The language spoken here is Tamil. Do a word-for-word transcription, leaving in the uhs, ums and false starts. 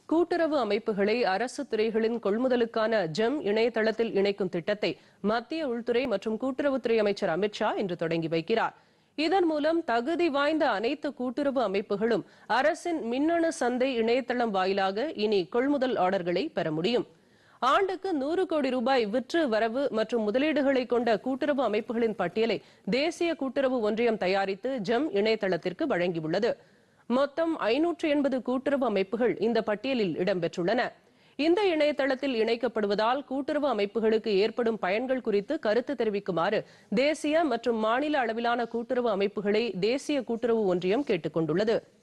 கூட்டுறவு அமைப்புகளை அரசு துறைகளின் கொள்முதலுக்கான ஜெம் இணையதளத்தில் இணைக்கும் திட்டத்தை மத்திய உள்துறை மற்றும் கூட்டுறவுத்துறை அமைச்சர் அமித்ஷா இன்று தொடங்கி வைக்கிறார். இதன் மூலம் தகுதி வாய்ந்த அனைத்து கூட்டுறவு அமைப்புகளும் அரசின் மின்னணு சந்தை இணையதளம் வாயிலாக இனி கொள்முதல் ஆர்டர்களை பெற முடியும். ஆண்டுக்கு நூறு கோடி ரூபாய் விற்று வரவு மற்றும் முதலீடுகளை கொண்ட கூட்டுறவு அமைப்புகளின் பட்டியலை தேசிய கூட்டுறவு ஒன்றியம் தயாரித்து ஜெம் இணையதளத்திற்கு வழங்கியுள்ளது. மொத்தம் ஐநூற்று எண்பது கூட்டுறவு அமைப்புகள் இந்த பட்டியலில் இடம்பெற்றுள்ளன. இந்த இணையதளத்தில் இணைக்கப்படுவதால் கூட்டுறவு அமைப்புகளுக்கு ஏற்படும் பயன்கள் குறித்து கருத்து தெரிவிக்குமாறு தேசிய மற்றும் மாநில அளவிலான கூட்டுறவு அமைப்புகளை தேசிய கூட்டுறவு ஒன்றியம் கேட்டுக் கொண்டுள்ளது.